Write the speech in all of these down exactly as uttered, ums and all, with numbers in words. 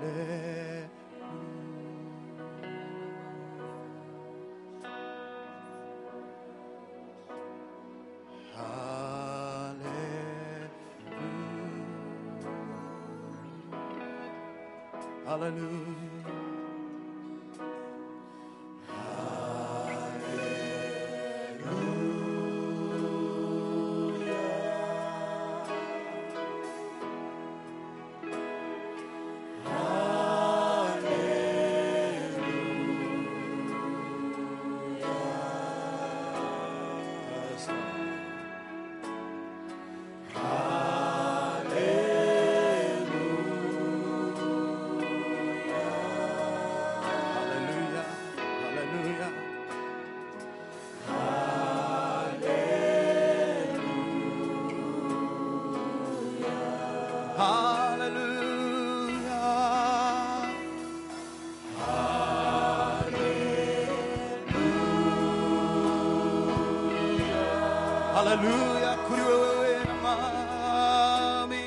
Hallelujah, kuri wewe mami.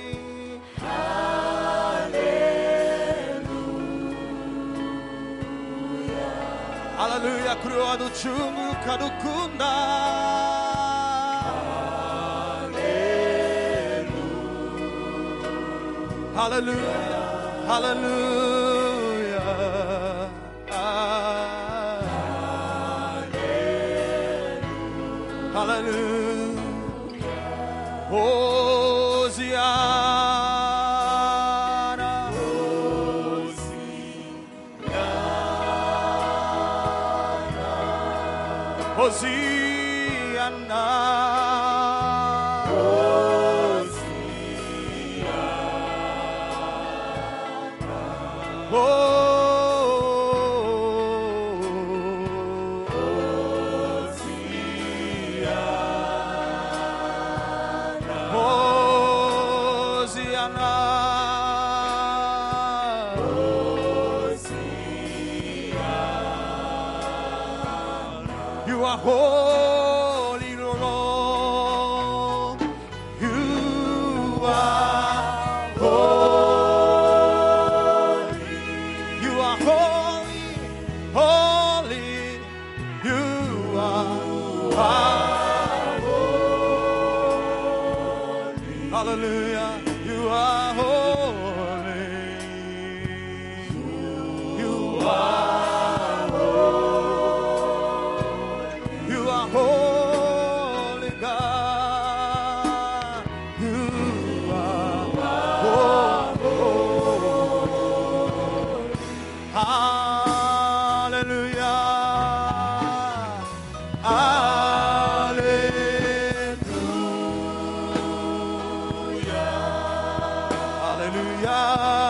Hallelujah. Hallelujah, kuri wadu chungu kadukunda. Hallelujah. Hallelujah. Hallelujah. Hallelujah. Hosiana, Hosiana, Hosiana, Hosiana. You are holy, Lord. You are holy. You are holy, holy. You are holy. Hallelujah. You are holy. You are. Holy God, you are holy. Hallelujah, hallelujah, hallelujah,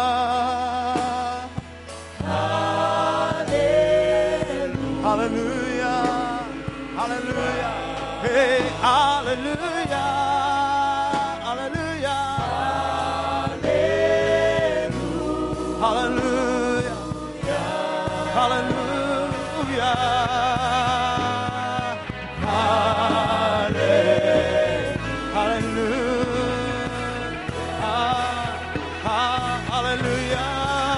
hallelujah, hallelujah. Hey, hallelujah, hallelujah, hallelujah, hallelujah, hallelujah, hallelujah.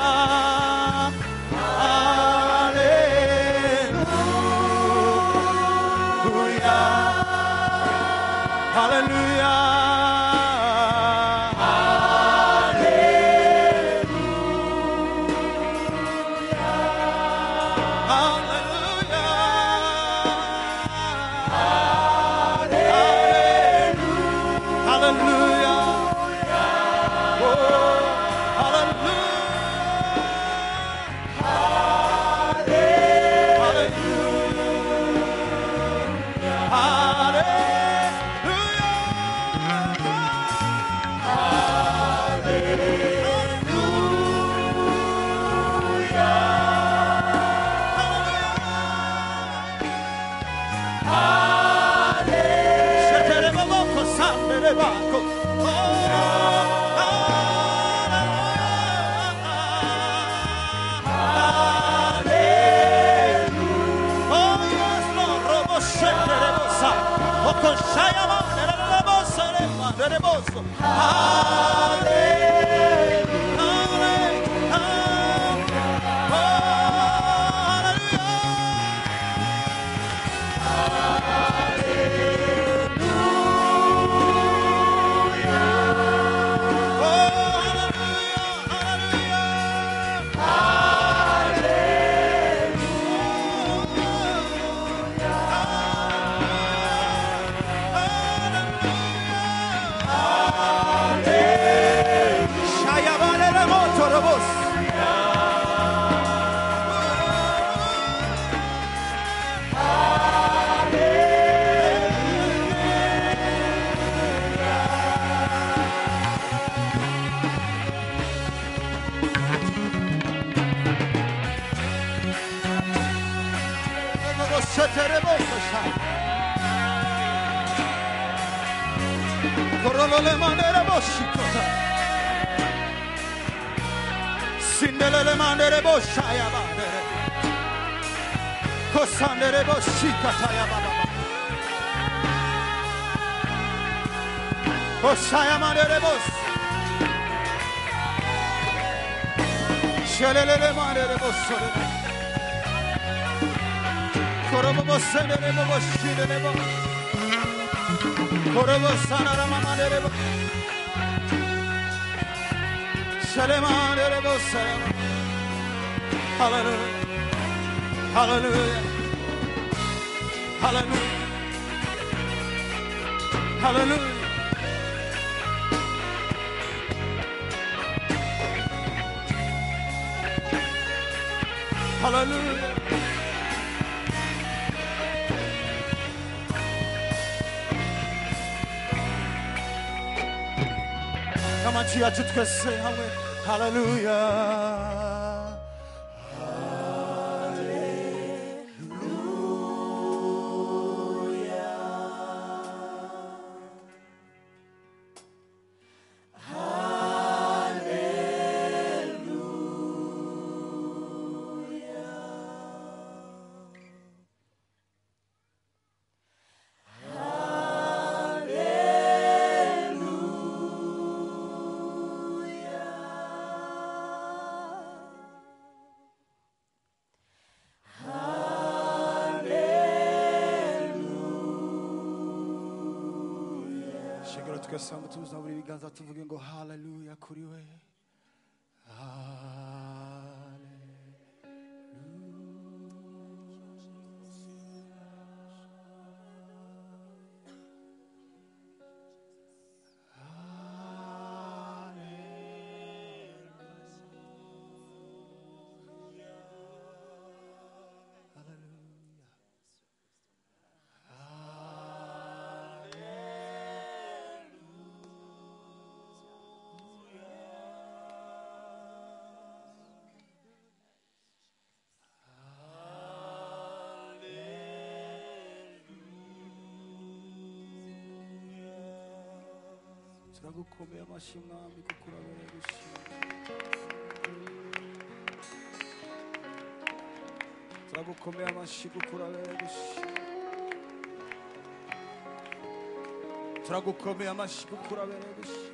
Hallelujah. Hallelujah. Sheterebosha. Korolole mandere boshikota. Sindelele mandere boshaya bandere. Kosandere boshikata ya baba. Koshaya mandere bosh. Shelelele mandere boshore. Korobo bosendere boshire bo. Korobo sanara mandere bo. Shalemandere boshaya. Hallelujah. Hallelujah. Hallelujah. Hallelujah. Hallelujah. Come on, chia chutke se hame. Hallelujah. Twese hamwe tuzabura ibiganza tuvuge ngo haleluya kuri we. turagukomeye amashyi mwami kuko urabereye gushima. turagukomeye amashyi kuko urabereye gushima. turagukomeye amashyi kuko urabereye gushima.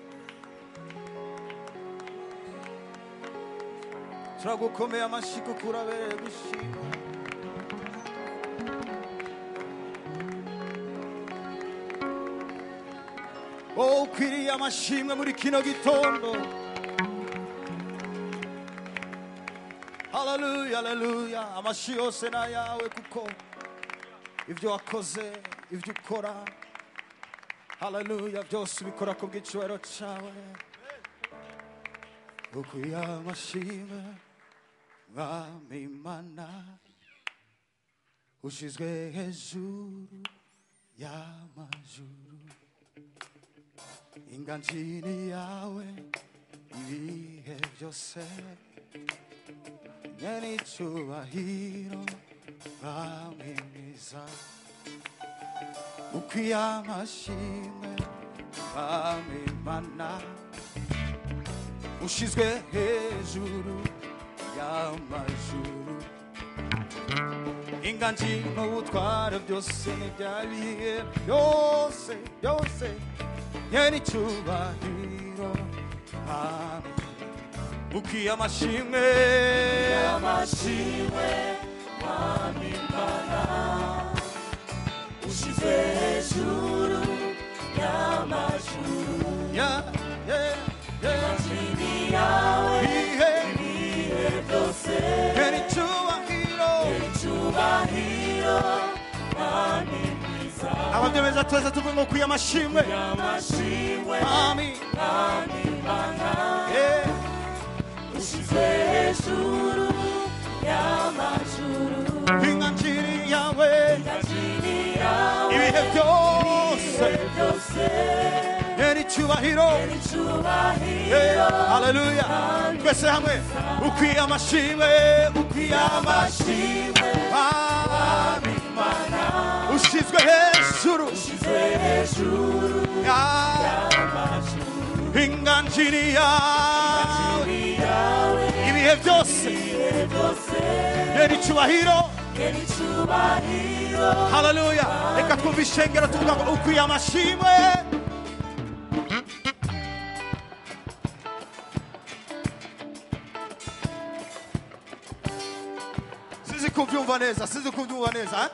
turagukomeye amashyi kuko urabereye gushima. Oh, ukwiriye amashimwe muri kino gitondo. Hallelujah, hallelujah. Amashyi yose na yawe kuko ibyo wakoze, ibyo ukora, hallelujah, byose ubikora ku bw'icyubahiro cyawe. Ukwiye amashimwe mwami Imana, ushizwe hejuru y'amajuru. Inganjini yawe ibihe byose, nyene icyubahiro mwami mwiza. Ukwiye amashimwe mwami Imana, ushizwe hejuru y'amajuru. Inganji n'ubutware byose n'ibyabihe byose byose, nyene icyubahiro mwami. Ukwiye amashimwe, amashimwe mwami Imana, ushizwe hejuru y'amajuru. yeah, yeah, yeah. Inganjini yawe ibihe byose, nyene icyubahiro, icyubahiro mwami mwiza. ababyemeza twese tuvuge ngo ukwiye amashimwe amashimwe mwami mwami Imana, yeah. ushizwe hejuru y'amajuru. Inganjini yawe Inganjini yawe ibihe byose, byose, nyene icyubahiro, icyubahiro yeah. Hallelujah. Twese hamwe ukwiye amashimwe, ukwiye amashimwe amashimwe mwami Imana, ushizwe hejuru ushizwe hejuru y'amajuru inganjiri yawe yawe ibihe byose ibihe byose yeri cyubahiro yeri cyubahiro haleluya reka twumve ishengero tuvuga ngo ukwiye amashimwe sizi kubyumva neza sizi kubyumva neza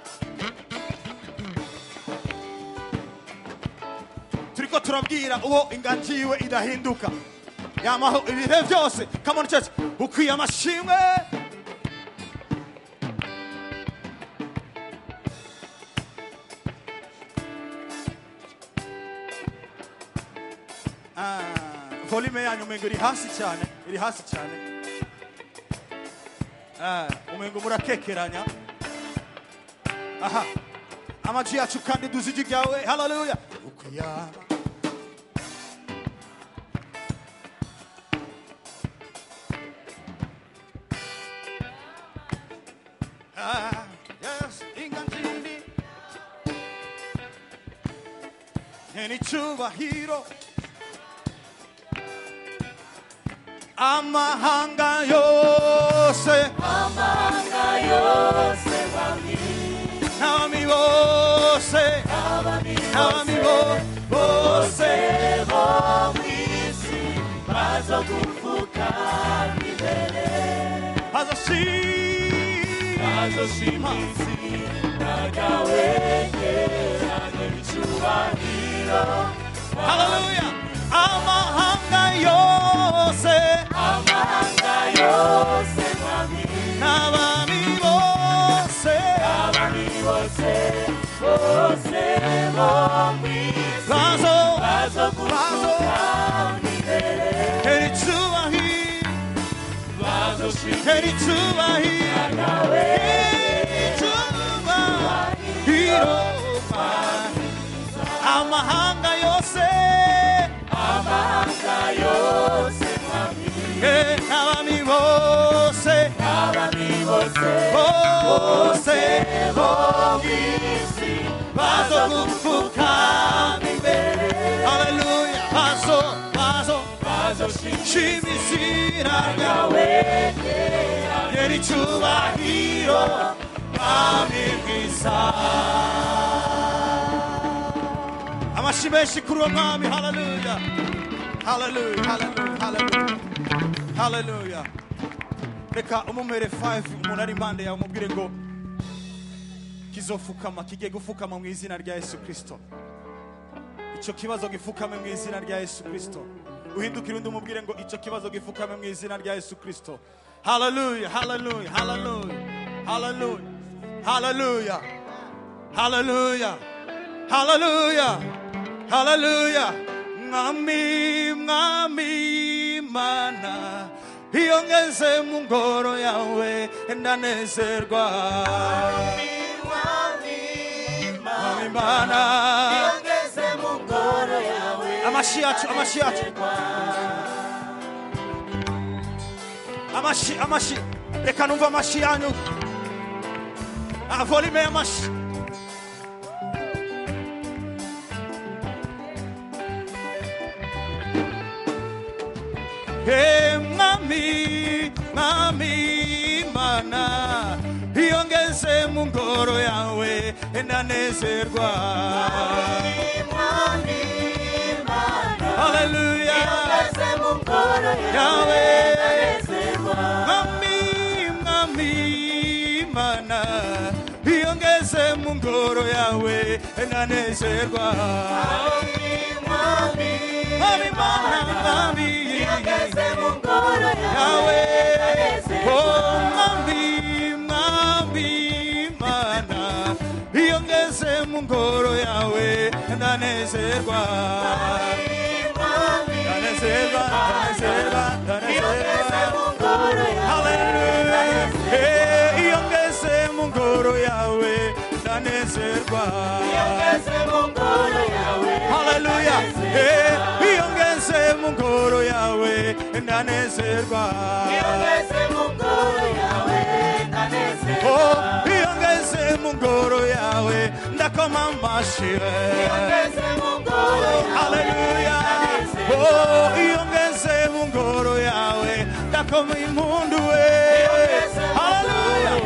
turiko turabwira uwo inganji yiwe idahinduka yamaho ibihe byose come on church ukwiye amashimwe ah volume yanyu umengo iri hasi cyane iri hasi cyane ah umengo murakekeranya aha amaji yacu kandi duziji ryawe haleluya ukwiye Ah, yes, inganjiri Eni cyubahiro amahanga yose amahanga yose bami n'abami bose abami n'abami bose bo mwisi bazogupfuka imbere bazoshima bazoshima izina ryawe ryera n'icyubahiro haleluya amahanga yose amahanga yose bami n'abami bose abami bose bose bo mwisi bazo bazogupfuka imbere eri cyubahiro bazoshima eri cyubahiro ryawe cyubahiro amahanga yose amahanga yose bami n'abami bose abami bose bose bo mwisi bazogupfukama imbere haleluya bazo bazo bazoshima shima izina ryawe ryera yeri cyubahiro mwami mwiza amashi menshi kuri uwo mwami haleluya haleluya haleluya haleluya haleluya reka umumere five umuntu ari impande yawe umubwire ngo kizofukama kigiye gufukama mu izina rya Yesu Kristo icyo kibazo gifukame mu izina rya Yesu Kristo uhindukire undi umubwire ngo icyo kibazo gifukame mu izina rya Yesu Kristo haleluya haleluya haleluya haleluya haleluya haleluya haleluya haleluya mwami mwami mana iyo ngeze mu ngoro yawe ndanezerwa mwami mana iyo ngeze mu ngoro yawe amashi yacu amashi yacu amashi amashi reka numva amashi yanyu ah volume y'amashi Hey, mwami, mwami, mana iyo ngeze mu ngoro yawe ndanezerwa mwami mana haleluya iyo ngeze mu ngoro yawe yawe ndanezerwa mwami, mwami, mana iyo ngeze mu ngoro yawe ndanezerwa mwami mwami mwami, mana, mwami iyo ngeze mu ngoro yawe yawe ndanezerwa oh mwami mwami mana iyo ngeze mu ngoro yawe ndanezerwa mwami ndanezerwa ndanezerwa iyo ngeze ndanezerwa mu ngoro yawe haleluya ndanezerwa iyo ngeze mu ngoro yawe ndanezerwa iyo ngeze mu ngoro yawe haleluya iyo ngeze mu ngoro yawe ndanezerwa iyo ngeze mu ngoro yawe ndanezerwa oh iyo ngeze mu ngoro yawe ndaka kama mashiwe. Iongeze mungoro yawe. Hallelujah. Oh, iongeze mungoro yawe. Dakoma imundu we. Hallelujah.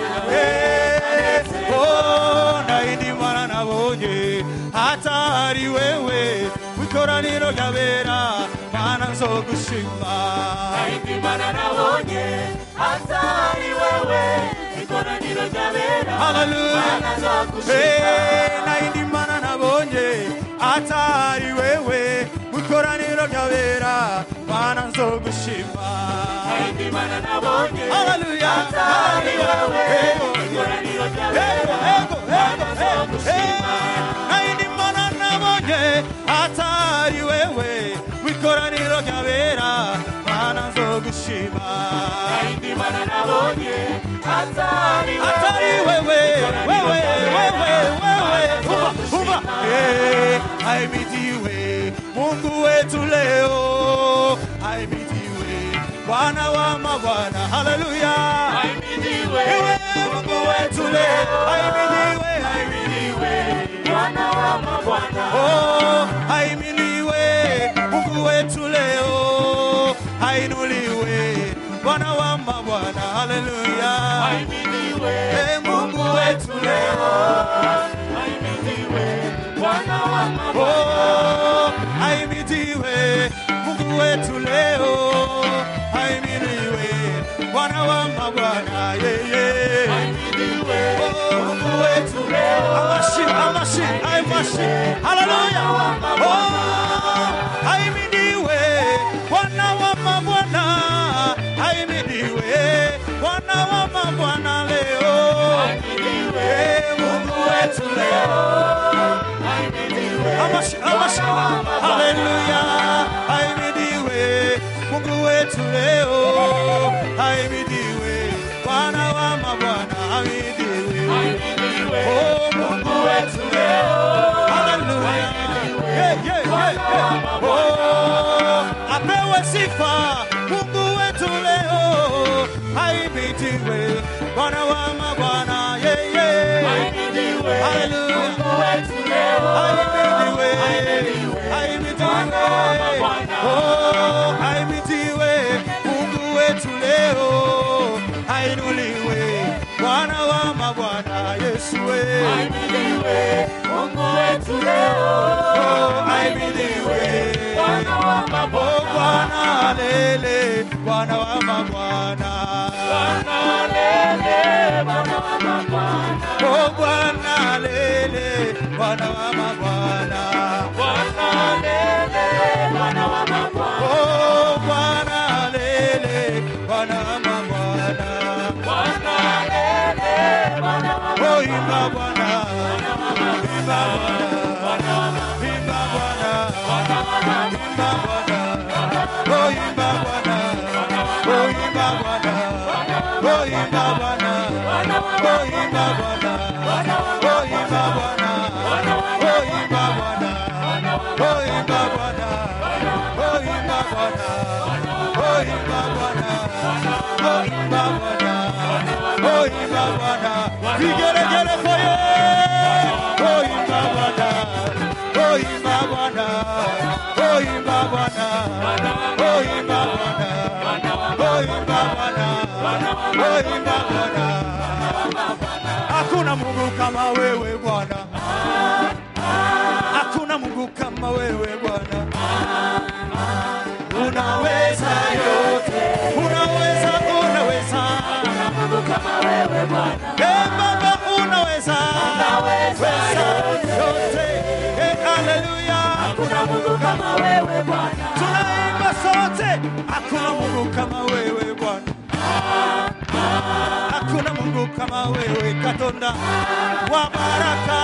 Oh, naindi mana nabonye. Hatari wewe. Wikoraniro ryabera. Mana nzogushima. Naindi mana nabonye. Hatari wewe. Wikoraniro ryabera. Hallelujah. Mana nzogushima. Hey, naindi mana nabonye. Hatari wewe. Wikoraniro ryabera. Mana nzogushima. Naindi mana nabonye. Hallelujah. Hatari wewe. Wikoraniro ryabera. Mana nzogushima. Naindi mana nabonye. Hatari wewe. Wikoraniro ryabera. Mana nzogushima. Naindi mana nabonye. Hatari wewe. Hatari wewe. Wewe, wewe, wewe. Uba, uba. Eh, ahimidiwe Mungu wetu leo. Ahimidiwe Bwana wa mabwana. Hallelujah. Ahimidiwe Ewe Mungu wetu leo. Ahimidiwe, ahimidiwe. Bwana wa mabwana. Oh, ahimidiwe Mungu wetu leo. Ainuliwe Bwana wa mabwana. Hallelujah. Ahimidiwe Eh, Mungu wetu leo. Ahimidiwe Bwana wa mabwana. Oh, ahimidiwe Mungu wetu leo. Ahimidiwe Bwana wa mabwana. Yeah, yeah. Ahimidiwe Oh, Mungu wetu leo. Amashi, amashi, amashi. Hallelujah. Oh, ahimidiwe Bwana wa mabwana. Ahimidiwe Bwana wa mabwana leo. Ahimidiwe Eh, Mungu wetu leo. Amashi, amashi. Hallelujah. Ahimidiwe Mungu wetu leo. Ahimidiwe Bwana wa mabwana. Ahimidiwe. Ahimidiwe Oh, Mungu wetu leo. Hallelujah. Yeah, yeah, yeah, yeah. Oh, apewe sifa Mungu wetu leo. Ahimidiwe Bwana wa mabwana. Yeah, yeah. Ahimidiwe Hallelujah. Mungu wetu leo. Ahimidiwe, ahimidiwe, oh, ahimidiwe Mungu wetu leo. Ainuliwe Bwana wa mabwana. Yesu we. Ahimidiwe Mungu wetu leo. Oh, ahimidiwe Bwana wa mabwana. Oh, Bwana lele Bwana wa mabwana. Bwana lele Bwana wa mabwana. Oh, Bwana lele Bwana wa mabwana. Bwana lele Bwana wa mabwana. Oh, Bwana lele Bwana wa mabwana. Bwana lele Bwana wa mabwana. Oh, imba Bwana, imba Bwana, imba Bwana, imba Bwana. Oh, imba Bwana, oh, imba Bwana, oh, imba Bwana, oh, imba Bwana, oh, imba Bwana, oh, imba Bwana, oh, imba Bwana, oh, imba Bwana, oh, imba Bwana, oh, imba Bwana, oh, imba Bwana. Vigelegele for you. Oh, imba Bwana, oh, imba Bwana, oh, imba Bwana, oh, imba Bwana, oh, imba Bwana, oh, imba Bwana. Hakuna Mungu kama wewe Bwana. Hakuna Mungu kama wewe Bwana. Unaweza yote. Unaweza, unaweza. Mungu kama wewe Bwana. Eh, Baba unaweza. Unaweza yote. Eh, hallelujah. Hakuna Mungu kama wewe Bwana. Tunaimba sote. Hakuna Mungu kama wewe Bwana. Hakuna Mungu kama wewe Katonda wa baraka.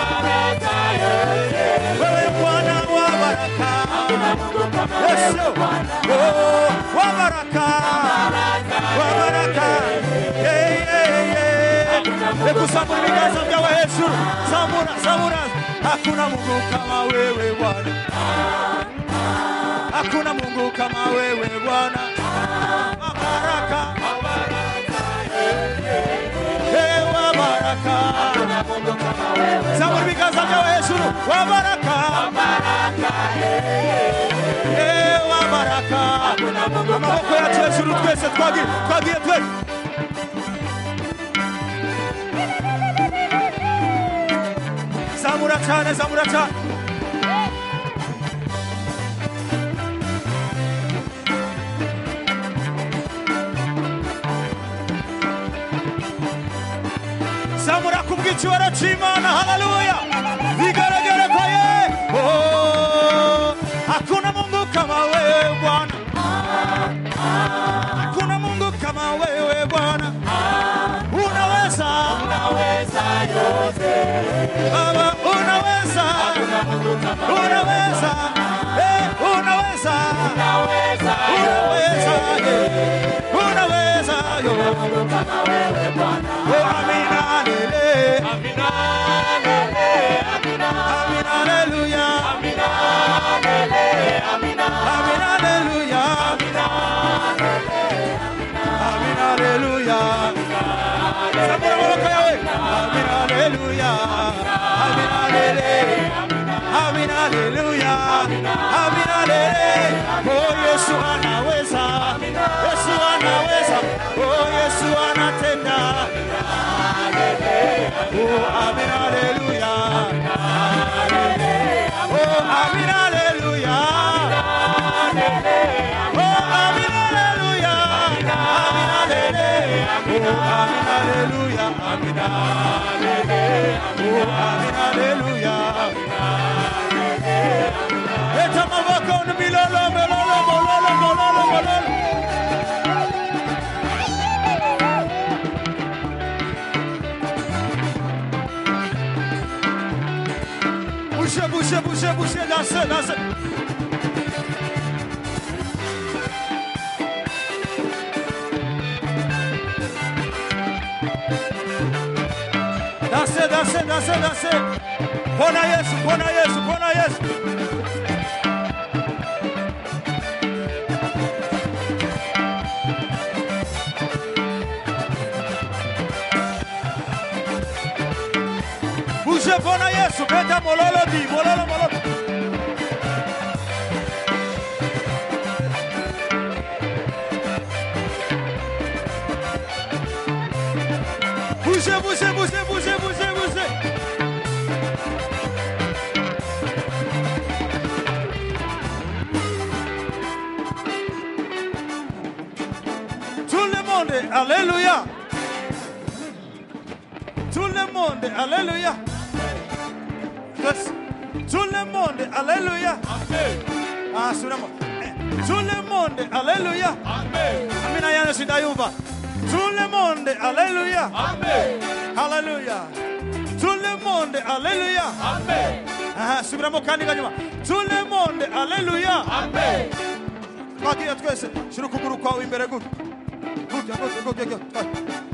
Wewe Bwana wa baraka. Yes, oh, wa baraka. Wa baraka. Yeah, yeah, yeah. Hebu bigaza vya Yesu. Samura, samura. Hakuna Mungu kama wewe Bwana. Hakuna Mungu kama wewe Bwana. Wa baraka. Hey, wa baraka. zamura ibiganza byawe hejuru wa baraka eh wa baraka amaboko yacu hejuru twese twagiye twagiye twese zamura cyane zamura cyane zamura kubw'icyubahiro cy'Imana haleluya vigaragara kwa ye oh hakuna Mungu kama wewe Bwana hakuna Mungu kama wewe Bwana unaweza unaweza yote Baba unaweza unaweza eh unaweza unaweza unaweza unaweza kama wewe Bwana oh amina lele amina lele amina amina haleluya amina lele amina amina haleluya amina lele amina haleluya sabura wako yawe amina haleluya amina lele amina haleluya amina lele oh Yesu anaweza Yesu anaweza oh Yesu anatenda oh amina haleluya oh amina haleluya oh amina haleluya amina lele oh amina haleluya amina lele oh amina haleluya leta maboko ni milolo milolo mololo mololo mololo bouchez bouchez bouchez bouchez dansez dansez dansez dansez dansez dansez Bwana Yesu Bwana Yesu Bwana Yesu bougez Bwana Yesu beta mololo di mololo mololo bougez bougez bougez bougez bougez bougez tout le monde alléluia tout le monde alléluia tout le monde alléluia amen ah suramo tout le monde alléluia amen amina yana sindayumva tout le monde alléluia amen alléluia tout le monde alléluia amen ah suramo kandi kanyuma tout le monde alléluia amen twagiye twese shira ukuguru kwawe imbere gutya gutya gutya gutya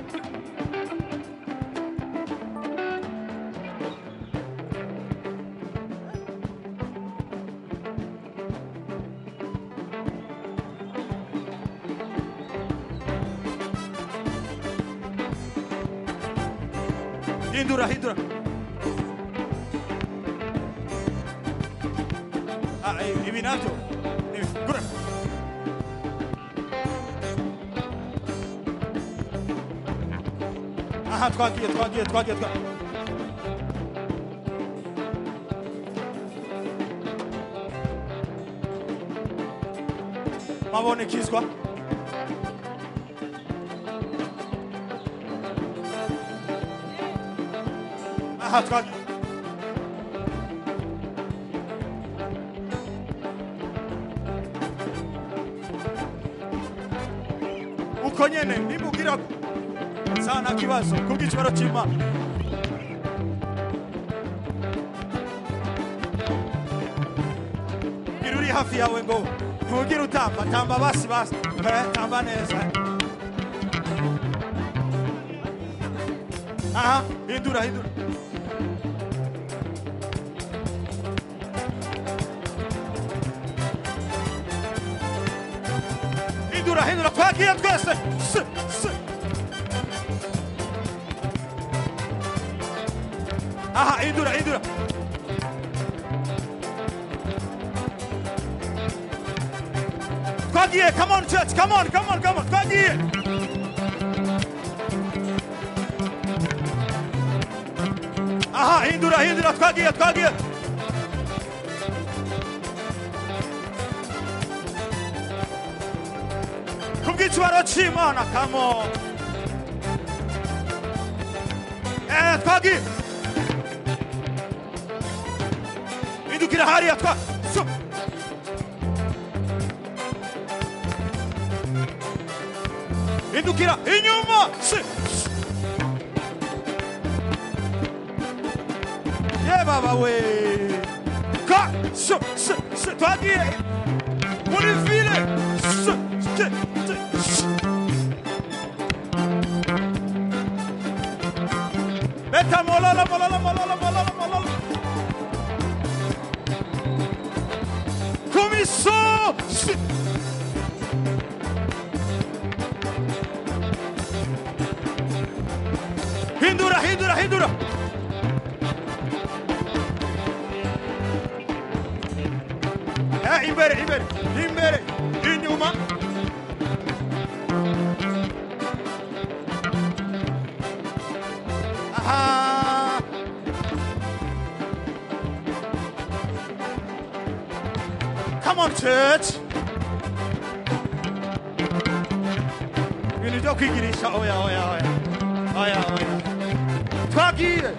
hindura hindura ah ibi nabyo gura aha twagiye twagiye twagiye twagiye mabonekizwa aha twagiye uko nyene nimugira sana kibazo kubw'ikibaro cy'Imana iruri hafi yawe ngo ntugira utamba tamba basi basi tamba neza aha hindura hindura hindura hindura twagiye twese Aha, indura, indura. Twagiye, come on church, come on, come on, come on, twagiye. Aha, indura, indura, twagiye, twagiye. Kubw'icubahiro c'Imana, come on. Eh, twagiye. Indukira hariya, twa. So. Indukira inyuma. Si. Yeah, baba we. Ka. So, so, so. Twagiye. Muri file. So. Beta molala, molala, molala, molala, molala. Começou! Hindura, hindura, hindura. É, imbere, imbere, imbere, inyuma. Aha. Come on, church. Ibintu byo kwigirisha oya oya oya oya oya twagiye.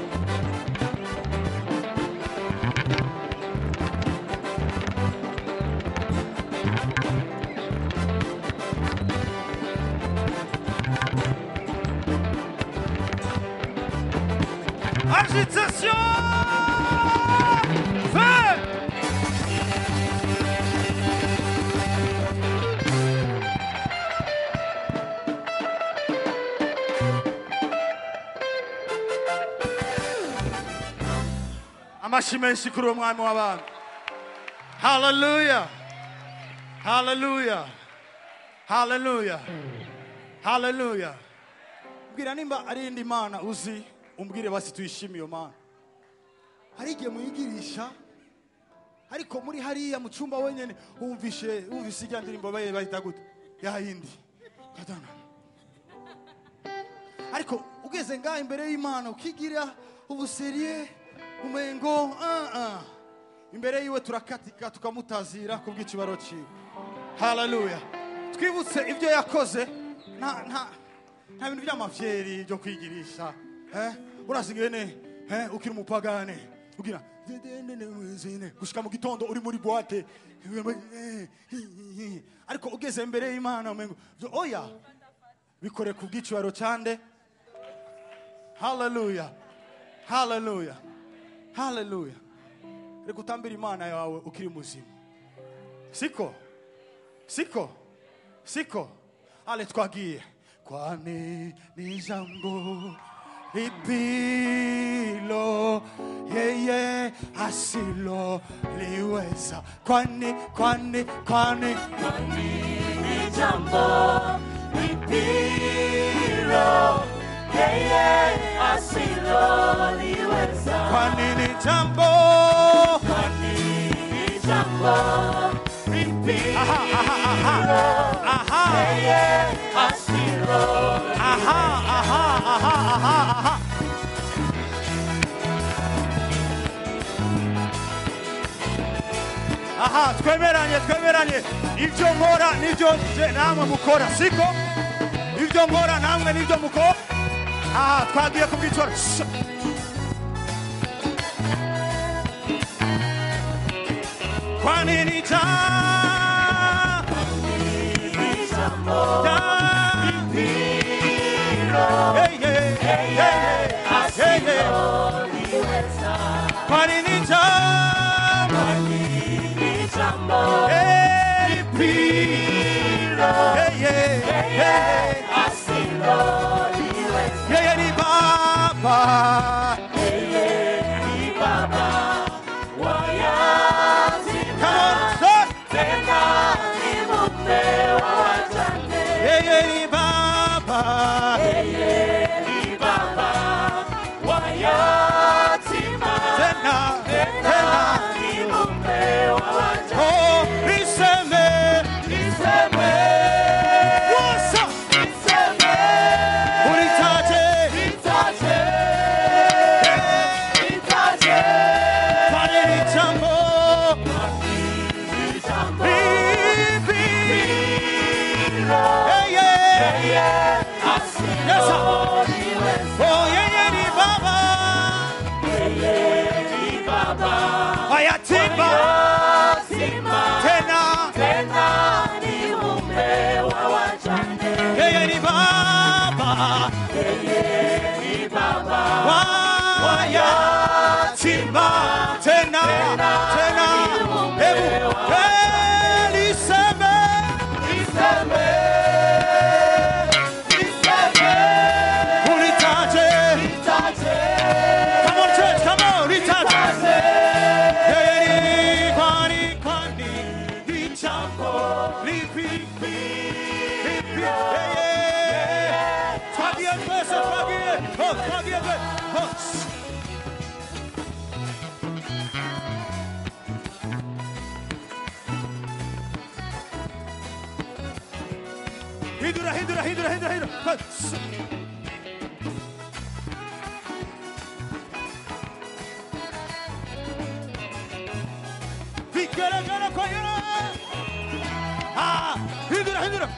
Agitation! Feu! Amashi menshi kuri uwo mwami w'abantu. Hallelujah. Hallelujah. Hallelujah. Hallelujah. Mbwira nimba ari indi mana uzi umbwire basi tuyishimiye Mana. Hari igihe muyigirisha ariko muri hariya mu cyumba wenyene umvishe umvise ijya ndirimbo baye bahita gute ya yindi katana. Ariko ugeze ngaho imbere y'Imana ukigira ubuseriye umengo ah ah imbere yiwe turakatika tukamutazira kubw'ikibaro ciwe. Hallelujah. Twibutse ibyo yakoze nta nta nta bintu by'amavyeri byo kwigirisha. Eh? Urasigene eh ukiri umupagane ugira gushika mu gitondo uri muri boîte ariko ugeze imbere y'Imana umengo oya bikore kubw'icibaro cyande. Hallelujah. Hallelujah. Hallelujah. Reka utambira Imana yawe ukiri muzima. Siko. Siko. Siko. Ale twagiye. Kwani ni jambo ipilo yeye asilo liweza. Kwani kwani kwani kwani ni jambo ipilo yeye asilo liweza. Kwani ni jambo kwani ni jambo ipilo aha aha aha aha yeye asilo aha aha aha aha aha. Aha, twemeranye twemeranye ibyo nkora nibyo namwe mukora siko ibyo nkora namwe nibyo mukora. Aha, twagiye kubwicora. Kwani ni ta hey hey hey hey hey kwani ni ta hey piro hey hey hey asilo liweza. hey ni baba Yeye ni baba wa yatima. Come on, Tena ni mume wa wajane. yeye ni baba Yeye ni baba wa yatima. Yes, sir. Oh, yeye ni baba. Haya timba. Tena. Yeye ni baba. Waya timba. Tena. Tena. Hebu. Eliseme. Eliseme. Hidra, hidra, hidra, hidra, hidra. Fikere gana koyuna. Ah, hidra, hidra.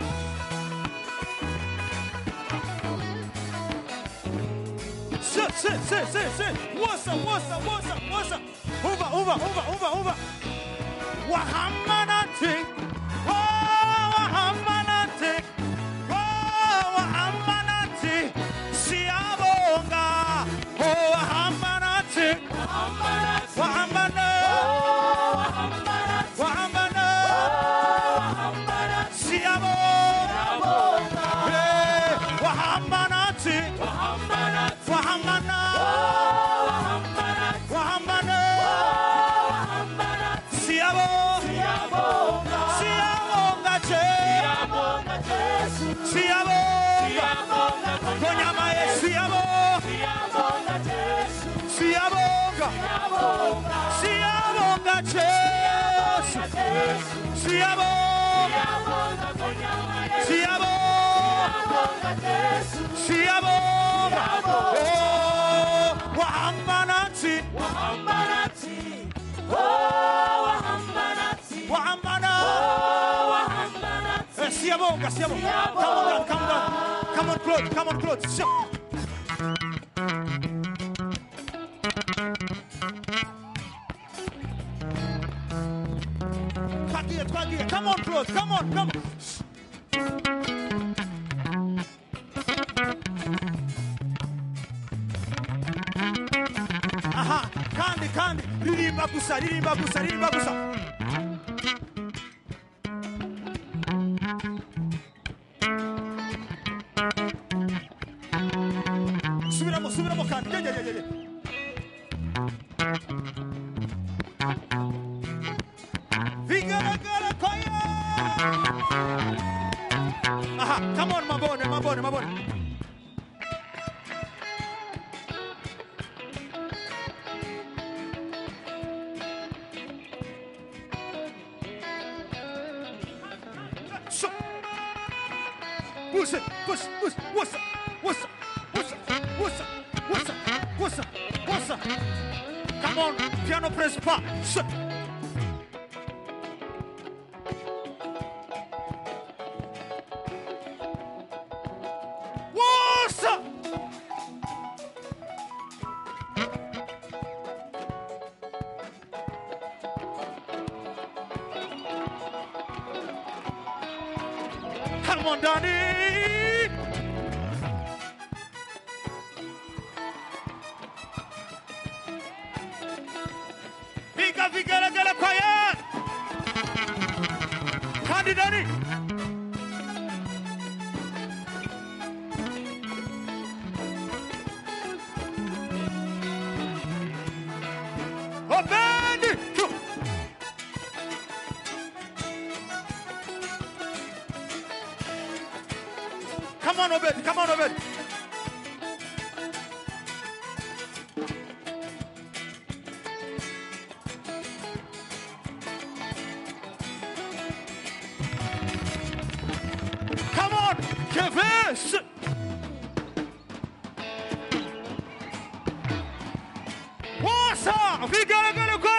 Sit, sit, sit, sit, sit. What's up, what's up, what's up, what's up? Over, over, over, over, over. Wahamanati. Oh, Wahamanati. Oh, Wahamanati. Siabonga. Oh, Wahamanati. Wahamanati. Wahamanati. Wahamanati. Siabonga. Hey, Wahamanati. Wahamanati. Wahamanati. Wahamanati. Siabonga. Siabonga che. Siabonga. Konyama ye siabonga. Siabonga. Siabonga che. Siabonga. Siabonga. Siabonga. Oh, Wahamanati. Wahamanati. Oh, Wahamanati. Wahamanati. Eh, Siabonga, Siabonga. Come on down, come down. Come on, Claude, come on, Claude. Shut. Come on, Claude, come on, come on. Aha, kandi, kandi. Ririmba gusa, ririmba gusa, ririmba gusa. Subiramo, subiramo kandi. Yeah, yeah, yeah, yeah. Aha, come on, Mabone, Mabone, Mabone. So, push it, push, push. What's up? What's up? What's up? What's up? What's up? What's up? What's up? Come on, piano press pop. So. Come on, Donnie. Vika, vika, la gala quiet. Kandi, Donnie. Oh, Bendy. Come on, Obed. Come on, Obed. Come on, Kevin. What's up? We gotta go to go.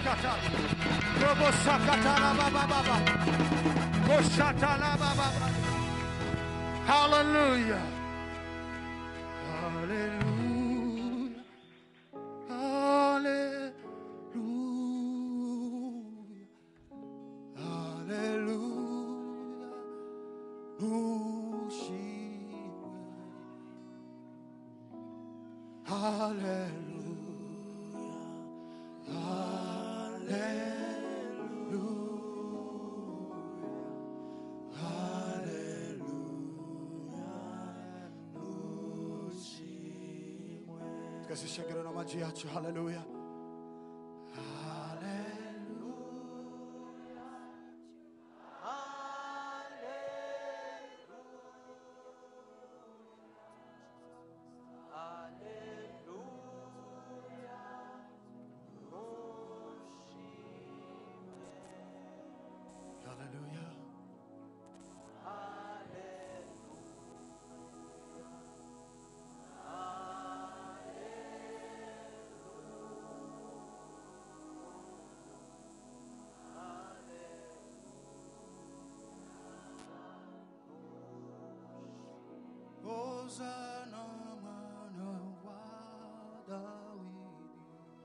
shakata. Robo shakata la baba baba. Koshata la baba baba. Hallelujah. Hallelujah. Hallelujah. Hallelujah. Ushimwe. Hallelujah. Kasi shangiro na maji yacu. Hallelujah. Hallelujah. Hosanna mwana wa Dawidi.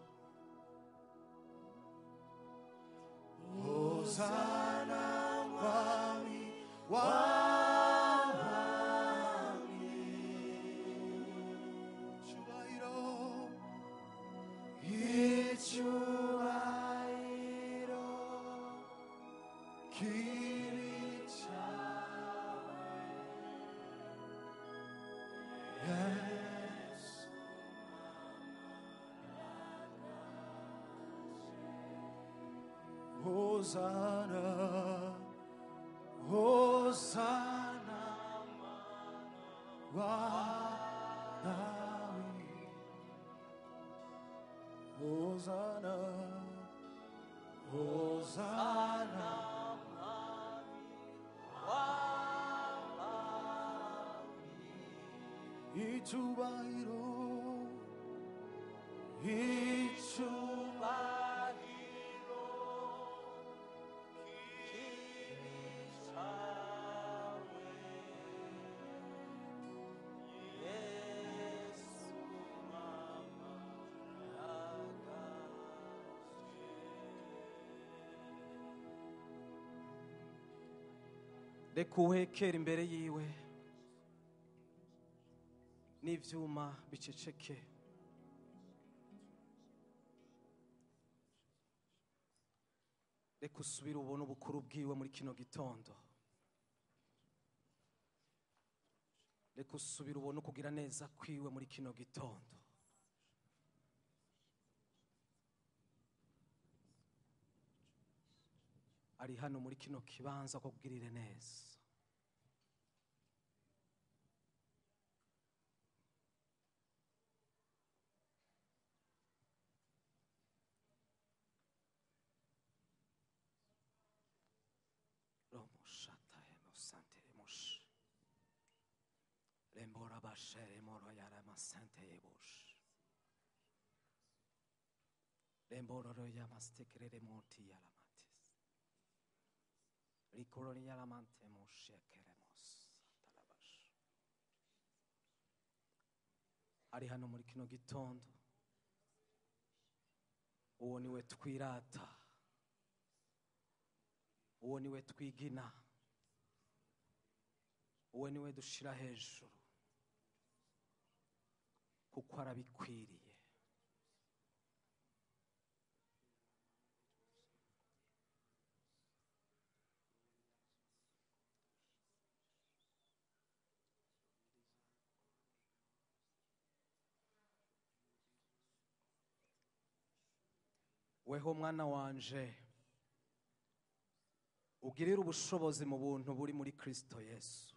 Hosanna mwami w'abami. Icyubahiro, icyubahiro kiri cyawe. Yes. Hosanna, Hosanna, wa Dawidi. Hosanna, Hosanna, icyubahiro, icyubahiro kiri cyawe. Yesu mama yaganje. Reka uwekere imbere yiwe n'ivyuma biceceke. Reka usubire ubone ubukuru bwiwe muri kino gitondo. Reka usubire ubone ukugira neza kwiwe muri kino gitondo. Ari hano muri kino kibanza kukugirire neza. Lembora bashere moro yara masante ebush. Lembora ro yamastekere monti yala matis. Ricoro yala mante moshe keremos talabash. Ari hano muri kino gitondo. Uwo niwe twirata. Uwo niwe twigina. Uwo niwe dushira hejuru. Kuko arabikwiriye. Weho mwana wanje, ugirira ubushobozi mu buntu buri muri Kristo Yesu.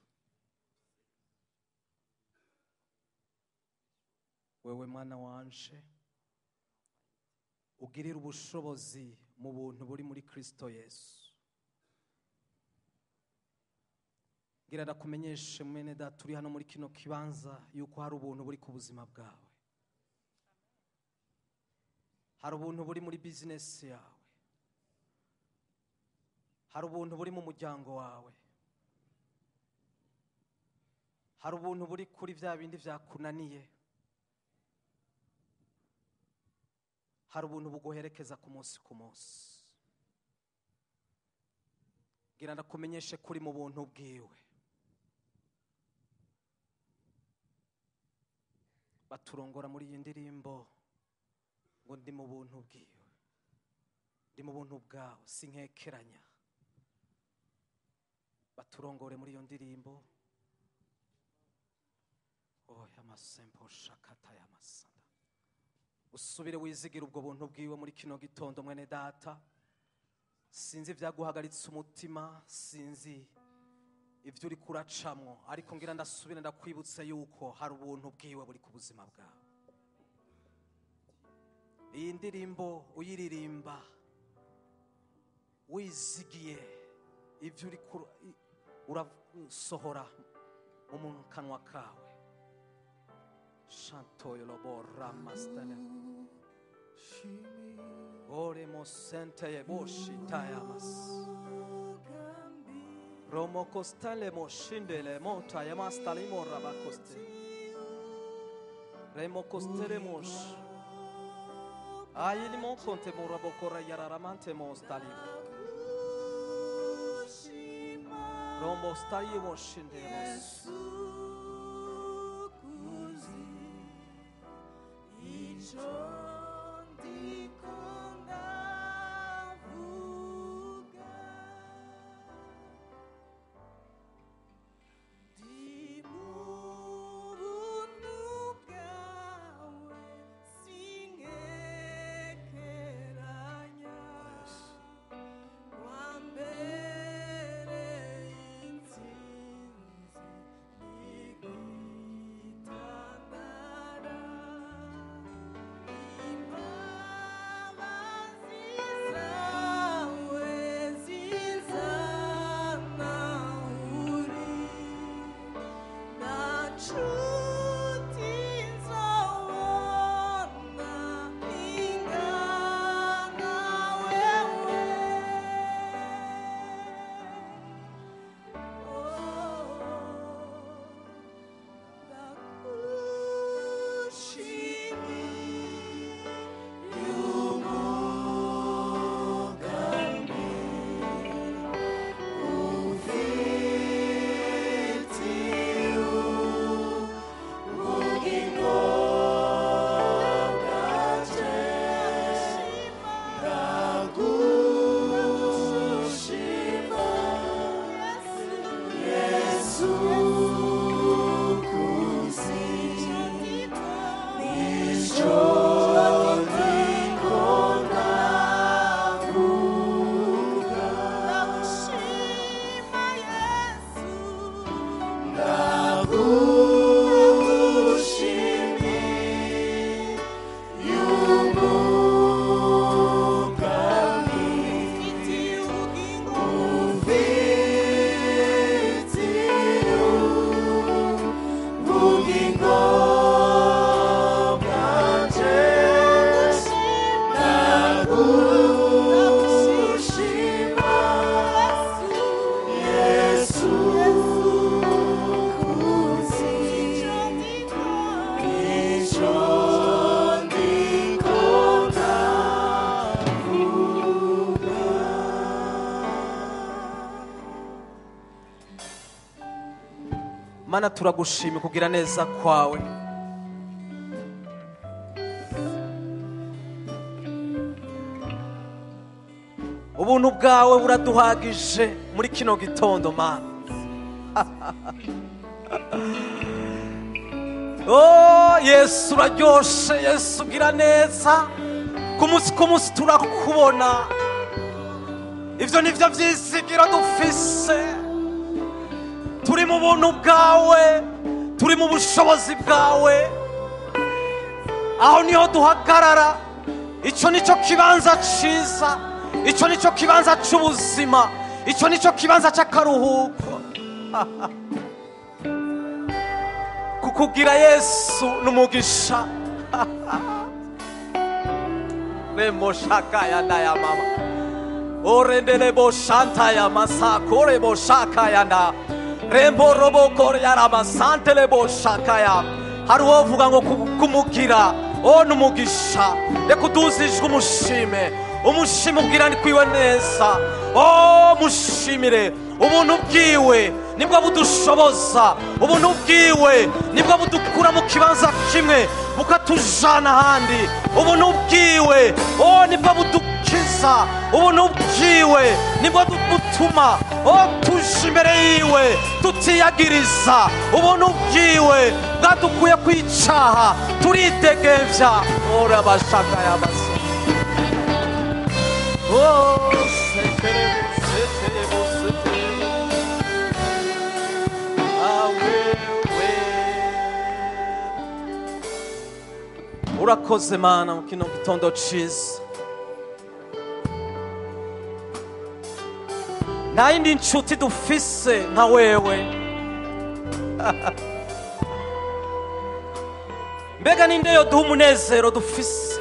Wewe mwana wanje, ugirira ubushobozi mu buntu buri muri Kristo Yesu. Ngira ndakumenyeshe mwene data turi hano muri kino kibanza yuko hari ubuntu buri ku buzima bwawe. Hari ubuntu buri muri business yawe. hari ubuntu buri mu muryango wawe, hari ubuntu buri kuri bya bindi byakunaniye, hari ubuntu buguherekeza ku munsi ku munsi. Gira ndakumenyeshe kuri mu buntu bwiwe. Baturongora muri iyi ndirimbo ngo ndi mu buntu bwiwe, ndi mu buntu bwawe sinkekeranya. Baturongore muri iyo ndirimbo. Oh yamasempo shakata yamasanda. Usubire wizigira ubwo buntu bwiwe muri kino gitondo mwene data. Sinzi byaguhagaritse umutima, sinzi ibyo uri kuracamwo, ariko ngira ndasubira ndakwibutsa yuko hari ubuntu bwiwe buri ku buzima bwawe. Iyi ndirimbo uyiririmba wizigiye ibyo uri urasohora mu kanwa kawe. Shantoyo lobora mastane ore mosente yeboshi tayamas romo costale moshindele monta yamastali morabakoste remo costele mosh ayili mon conte morabokora yararamante mostali romo stali moshindele Mana turagushima kugira neza kwawe. Ubuntu bwawe buraduhagije muri kino gitondo Mana. Oh Yesu uraryoshe, Yesu ugira neza, kumunsi kumunsi turakubona. Ivyo nivyo vyizigiro dufise. Turi mu buntu bwawe, turi mu bushobozi bwawe, aho niho duhagarara. Ico nico kibanza ciza, ico nico kibanza c'ubuzima, ico nico kibanza c'akaruhuko. Kukugira Yesu n'umugisha. Remo shaka ya ndaya mama Orendelebo shantaya masakorebo shakayana. Rembo robo koryara masantelebo shakaya. Hari uwovuga ngo kumugira o numugisha reka uduzijwe umushime umushime ubwira ni kwiwe neza o mushimire ubuntu bwiwe nibwo budushoboza ubuntu bwiwe nibwo budukura mu kibanza kimwe bukatujana ahandi ubuntu bwiwe o nibwo budukiza ubuntu bwiwe nibwo butuma o tuje imbere yiwe tutiyagiriza ubuntu bwiwe bwadukuye kwicaha turidegevya ora bashaka yabasa oh sekere sekere sekere awewe urakoze mana mu kino gitondo ciza nta yindi nshuti dufise nka wewe mbega ninde yoduha umunezero dufise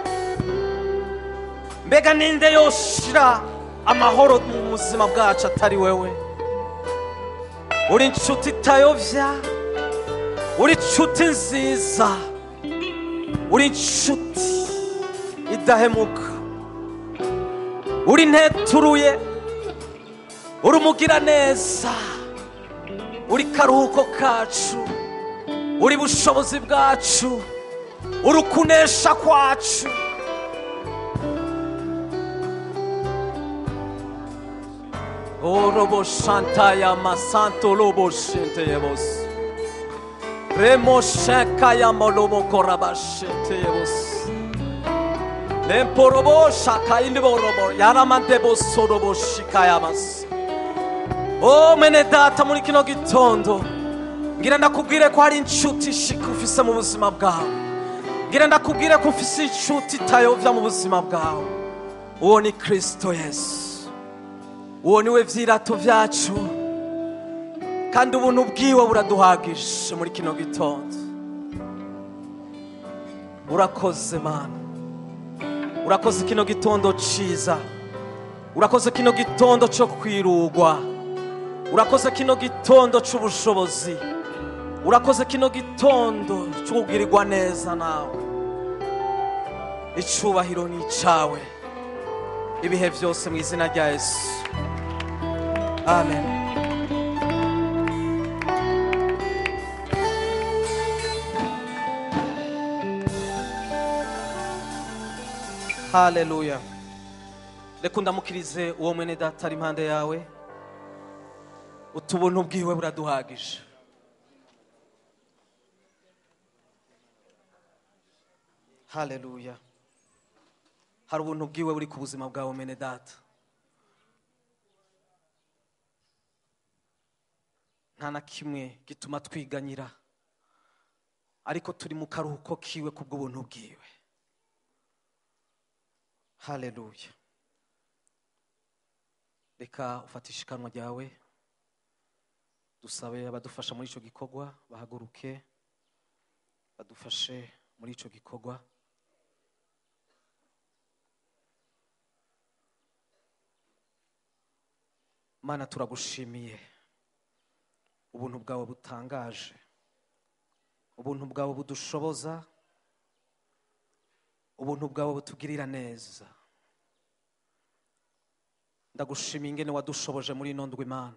mbega ninde yoshira amahoro mu buzima bwacu atari wewe uri inshuti itayovya uri inshuti nziza uri inshuti idahemuka uri nteturuye uri umugira neza uri karuhuko kacu uri bushobozi bwacu uri ukunesha kwacu orobo shantaya masanto lobo shente yebos remo shakaya molobo koraba shente yebos lemporobo shakaya ndiborobo yaramante bosorobo shikaya mas oh mene data muri kino gitondo ngira ndakubwire ko hari inshuti shika ufise mu buzima bwawe ngira ndakubwire ko ufise inshuti itayovya mu buzima bwawe uwo ni Kristo Yesu uwo niwe vyirato vyacu kandi ubuntu bwiwe buraduhagije muri kino gitondo urakoze mana urakoze kino gitondo ciza urakoze kino gitondo cyo kwirugwa urakoze kino gitondo c'ubushobozi urakoze kino gitondo cyo kugirirwa neza nawe icubahiro ni icawe ibihe vyose mu izina rya Yesu amen. Haleluya. Reka ndamukirize uwo mwene data ari impande yawe utubuntu bwiwe buraduhagije. Haleluya. Hari ubuntu bwiwe buri ku buzima bwawe mwene data. Nta na kimwe gituma twiganyira ariko turi mu karuhuko kiwe kubw'ubuntu bwiwe. Haleluya. Reka ufatishe ikanwa ryawe dusabe abadufasha muri ico gikorwa bahaguruke badufashe muri ico gikorwa. Mana turagushimiye ubuntu bwawe butangaje ubuntu bwawe budushoboza ubuntu bwawe butugirira neza. Ndagushimiye ingene wadushoboje muri ino ndwi Mana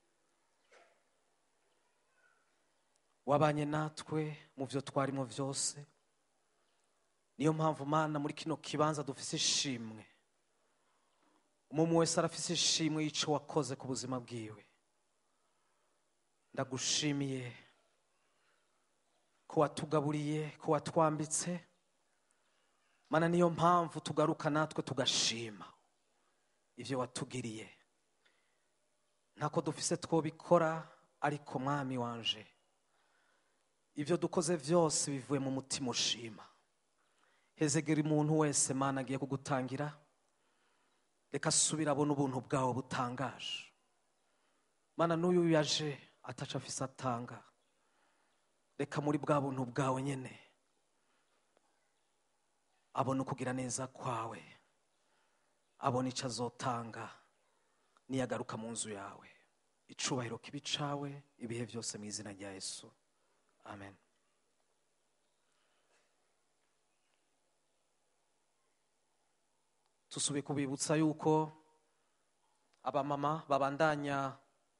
wabanye natwe mu byo twarimo byose niyo mpamvu Mana muri kino kibanza dufise ishimwe umuntu wese arafise ishimwe y'ico wakoze ku buzima bwiwe. Ndagushimiye ko watugaburiye ko watwambitse Mana niyo mpamvu tugaruka natwe tugashima ivyo watugiriye. Ntako dufise twobikora ariko mwami wanje ivyo dukoze vyose bivuye mu mutima ushima. Hezegera umuntu wese Mana agiye kugutangira reka subira abona ubuntu bwawe butangaje. Mana n'uyu yaje ataca afise atanga reka muri bwa buntu bwawe nyene abona ukugira neza kwawe abona icyo azotanga niyagaruka mu nzu yawe. Icubahiro kibi cawe ibihe byose mu izina rya Yesu, amen. Tusubiye kubibutsa yuko abamama babandanya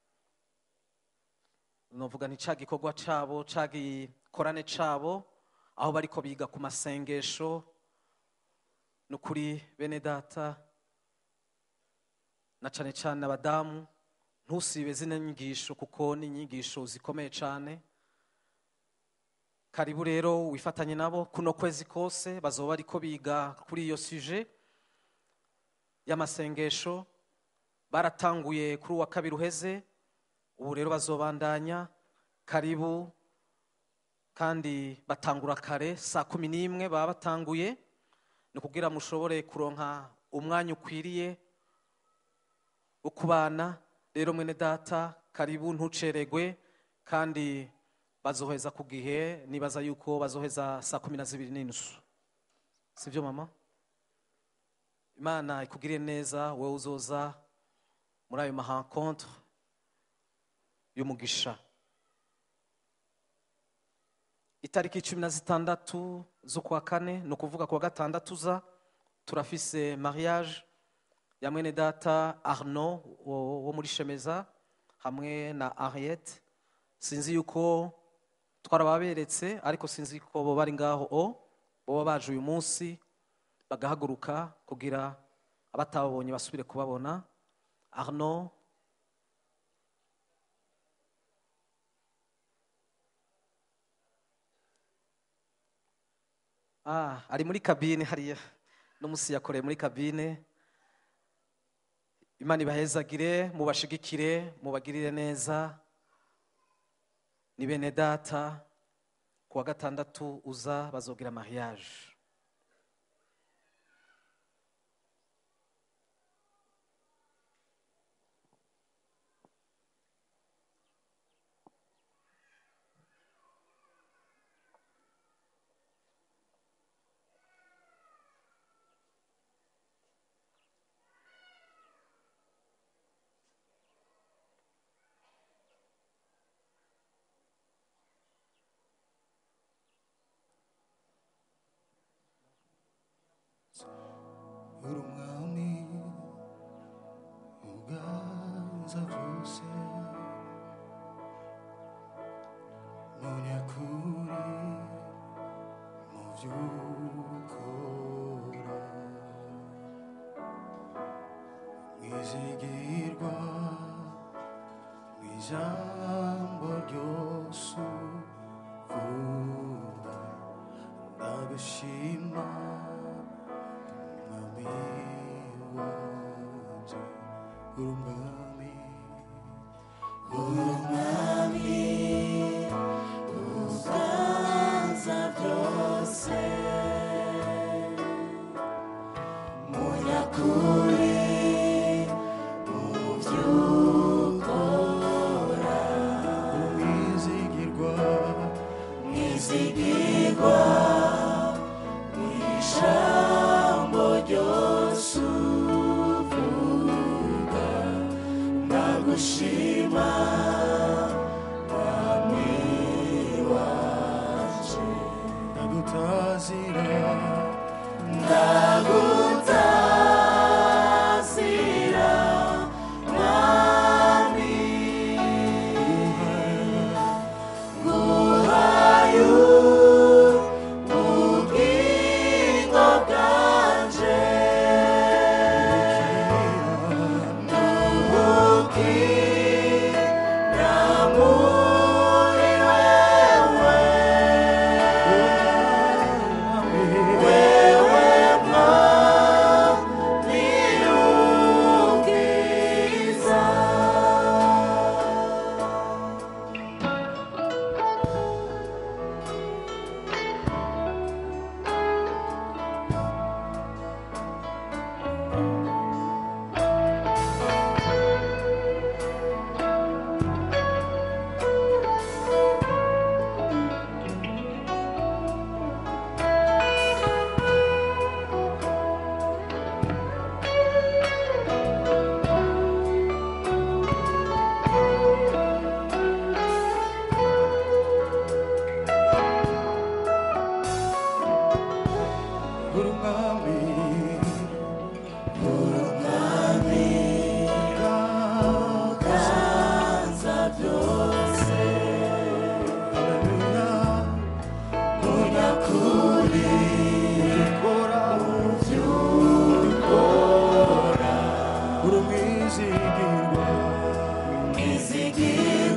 novuga ni ca gikorwa cabo, ca gikorane cabo, aho bariko biga ku masengesho. Nukuri bene data na cane cane abadamu, ntusibe zina nyigisho kuko ni inyigisho zikomeye cane. Karibu rero wifatanye nabo kuno kwezi kose, bazoba bariko biga kuri iyo suje y'amasengesho. Baratanguye kuri wa kabiri uheze, ubu rero bazobandanya. Karibu, kandi batangura kare saa kumi n'imwe baba batanguye, ni kugira mushobore kuronka umwanya ukwiriye wo kubana. Rero mwene data karibu, ntuceregwe, kandi bazoheza ku gihe. Nibaza yuko bazoheza saa kumi na zibiri n'inusu, sivyo mama? Imana ikugirire neza wewe uzoza muri ayo marencontre y'umugisha. Itariki cumi na zitandatu z'ukwa kane, ni ukuvuga kuwa gatandatu uza, turafise mariage ya mwene data Arnaud wo muri Shemeza hamwe na Ariette. Sinzi yuko twarababeretse, ariko sinzi ko bo bari ngaho o bo baje uyu munsi bagahaguruka kugira abatabonye basubire kubabona. Arnaud ah ari muri kabine hariya, no musi yakoreye muri kabine. Imana ibahezagire, mubashigikire, mubagirire neza. Ni bene data kuwa gatandatu uza bazogira mariage. Urumwami uganza byose, munyakuri mu by'ukora, mwizigirwa mu ijambo ryose uvuga, ndagushima Urumwami, urumwami uganza byose, munyakuri mu by'ukora, mwizigirwa mwizigirwa mu ijambo ryose uvuga, ndagushima mwami wanje, ndagutazira ndagutazira mwami, nguhaye ubugingo bwanje, nduhukira muri wewe, wewe mwami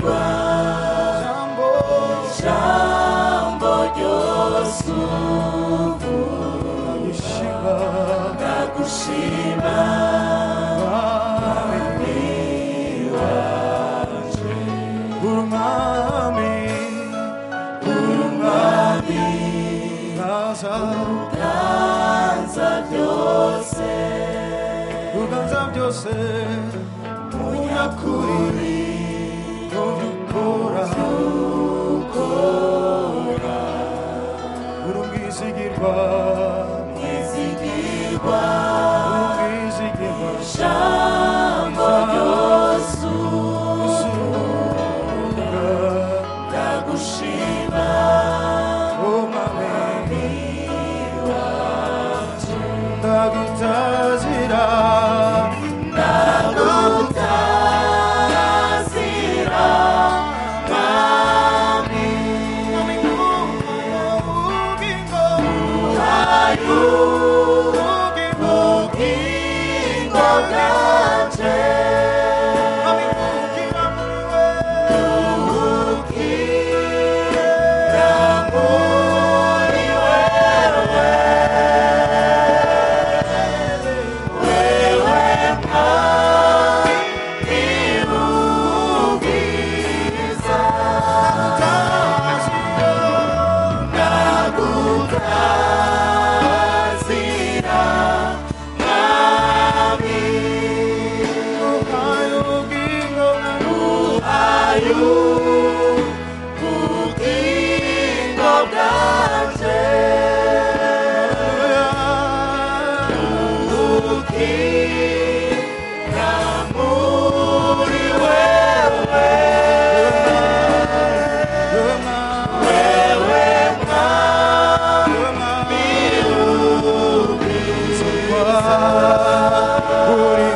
Jambo ryose ndagushima uganza byose munyakuri mubikora urumwizigirwa mwizigirwa urumwizigirwa jambo ryose ndagushima ndagutazira ndagutazira mwami ubugingo bwanje nduhukira muri wewe ubugingo bwanje nduhukira muri wewe wewe mwami ubwiza uri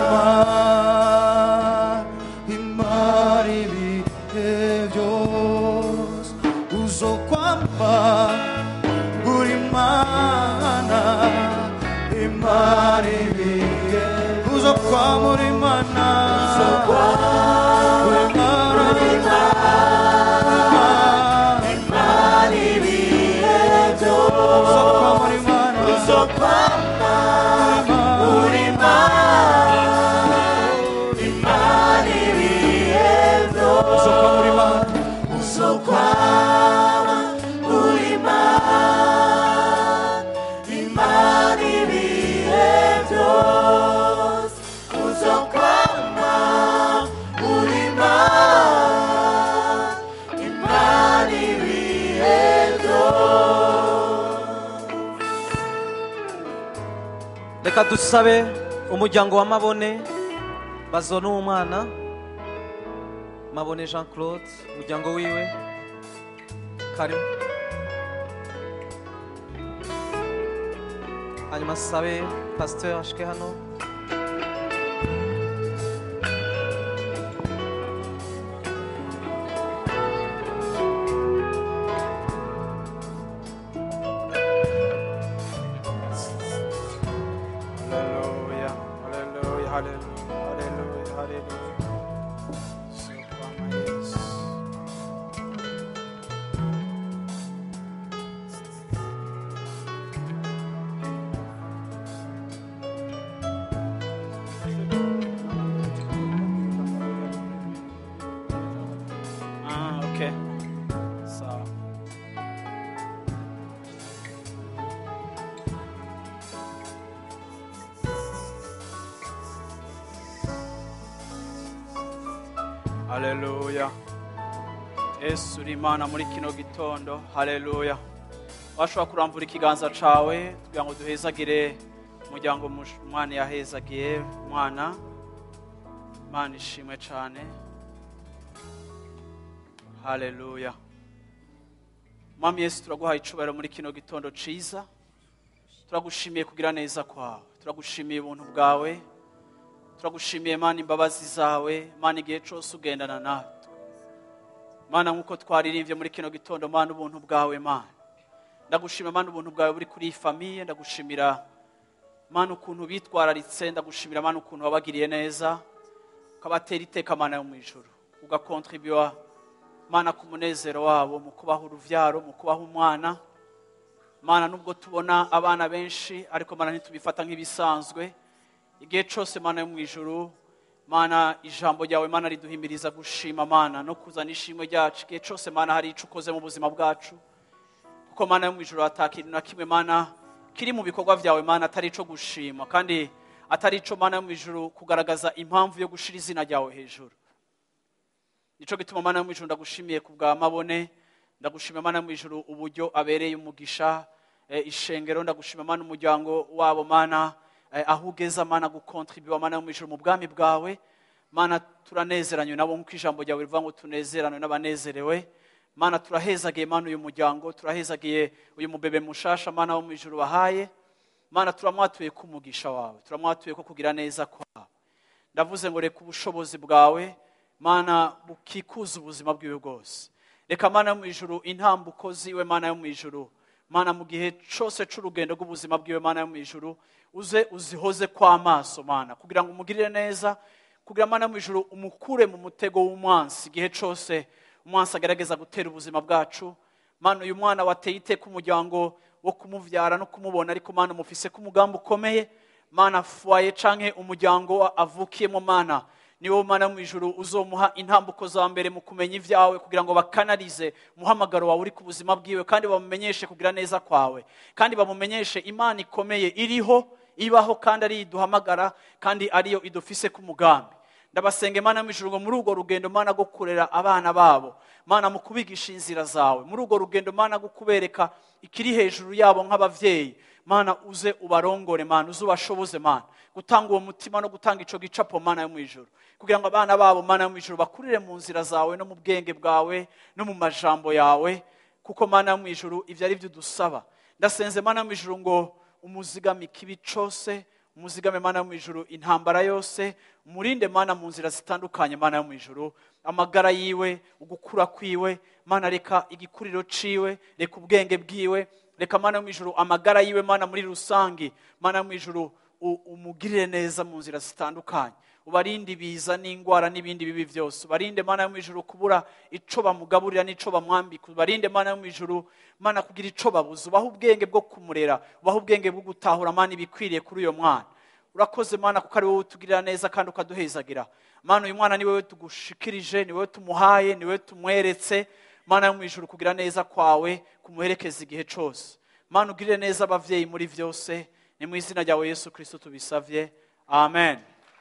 imana ibihe byose uzokwamba uri imana imana ibihe uzokwamba uri imana uri imana imana ibihe byose uzokwamba uri imana uzokwamba uri imana imana ibihe byose uzokwamba uri imana uzokwamba uri imana imana ibihe byose uzokwamba uri imana imana ibihe byose. reka dusabe umuryango wa Mabone Bazo n'umwana Mabone Jean Claude umuryango wiwe karibu hanyuma sabe pasteur ashike hano Hallelujah, hallelujah, hallelujah, hallelujah, hallelujah. Ah, okay. So. Haleluya. Yesu uri Imana muri kino gitondo. Haleluya. Washobora kuramvura ikiganza cawe kugira ngo duhezagire umuryango umwana yahezagiye umwana. Imana ishimwe cyane. Haleluya. Mwami Yesu turaguhaye icubahiro muri kino gitondo ciza. Turagushimiye kugira neza kwawe. Turagushimiye ubuntu bwawe. Turagushimiye Mana imbabazi zawe, Mana igihe cyose ugendana natwe. Mana nkuko twaririmbye muri kino gitondo Mana ubuntu bwawe Mana. Ndagushimira Mana ubuntu bwawe buri kuri famille, ndagushimira Mana ukuntu bitwararitse, ndagushimira Mana ukuntu wabagiriye neza. Ukabatera iteka Mana yo mu ijuru. Ugakontribua mana ku munezero wabo mu kubaha uruvyaro, mu kubaha umwana. Mana nubwo tubona abana benshi ariko mana ntitubifata nk'ibisanzwe. Igihe cyose mana yo mu ijuru, mana ijambo ryawe mana riduhimiriza gushima mana no kuzana ishimwe ryacu. Igihe cyose mana hari ico ukoze mu buzima bwacu, kuko mana yo mu ijuru atakintu na kimwe mana kiri mu bikorwa vyawe mana atari ico gushima, kandi atari ico mana yo mu ijuru kugaragaza impamvu yo gushira izina ryawe hejuru. Nico gituma mana yo mu ijuru ndagushimiye ku bwa Mabone, ndagushima mana yo mu ijuru uburyo abereye umugisha e, ishengero. Ndagushima mana umuryango wabo mana e, aho ugeza mana gukontribuwa mana yo mu ijuru mu bwami bwawe. Mana turanezeranywe nabo nk'uko ijambo ryawe rivuga ngo tunezeranwe n'abanezerewe. Mana turahezagiye mana uyu muryango, turahezagiye uyu mubebe mushasha mana wo mu ijuru bahaye. Mana turamwatuye ku mugisha wawe, turamwatuye ko kugira neza kwawe. Ndavuze ngo reka ubushobozi bwawe mana bukikuza ubuzima bwiwe bwose. Reka mana yo mu ijuru intambuko ziwe mana yo mu ijuru, mana mu gihe cyose c'urugendo rw'ubuzima bwiwe mana yo mu ijuru, uze uzihoze kwa maso mana kugira ngo umugirire neza, kugira mana yo mu ijuru umukure mu mutego w'umwansi igihe cyose umwansi agerageza gutera ubuzima bwacu. Mana uyu mwana wateye iteka umuryango wo kumuvyara no kumubona, ariko mana mufise ku mugambo ukomeye. Mana fwaye canke umuryango avukiyemo mana niwo mana mu ijuru uzomuha intambuko za mbere mu kumenya ivyawe, kugira ngo bakanarize muhamagaro wawe uri ku buzima bwiwe, kandi bamumenyeshe kugira neza kwawe, kandi bamumenyeshe imana ikomeye iriho ibaho kandi ari iduhamagara kandi ariyo idufise ku mugambi. Ndabasenge mana mu ijuru ngo muri urwo rugendo mana go kurera abana babo mana mu kubigisha inzira zawe, muri urwo rugendo mana go kubereka ikiri hejuru yabo nk'abavyeyi mana uze ubarongore mana, uze ubashoboze mana gutanga uwo mutima no gutanga ico gicapo mana yo mu ijuru, kugira ngo abana babo mana yo mu ijuru bakurire mu nzira zawe no mu bwenge bwawe no mu majambo yawe, kuko mana yo mu ijuru ivyo ari byo dusaba. Ndasenze mana yo mu ijuru ngo umuzigame kibi cose, umuzigame mana yo mu ijuru intambara yose, umurinde mana mu nzira zitandukanye mana yo mu ijuru, amagara yiwe, ugukura kwiwe mana, reka igikuriro ciwe, reka ubwenge bwiwe, reka mana yo mu ijuru amagara yiwe mana muri rusangi mana yo mu ijuru umugirire neza mu nzira zitandukanye, ubarinde ibiza n'ingwara n'ibindi bibi byose, ubarinde mana yo mu ijuru kubura ico bamugaburira n'ico bamwambika, ubarinde mana yo mu ijuru mana kugira ico babuze, ubaho ubwenge bwo kumurera, ubaho ubwenge bwo gutahura mana ibikwiriye kuri uyo mwana. Urakoze mana kuko ari wowe utugirira neza kandi ukaduhezagira mana. Uyu mwana ni wewe tugushikirije, ni wewe tumuhaye, ni wewe tumweretse mana yo mu ijuru kugira neza kwawe kumuherekeza igihe cyose. Mana ugirire neza abavyeyi muri vyose, ni mu izina ryawe Yesu Kristo tubisavye, amen.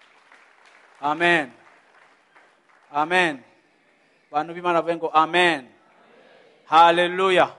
Amen. Amen. Bantu b'Imana bavuge ngo amen. Hallelujah.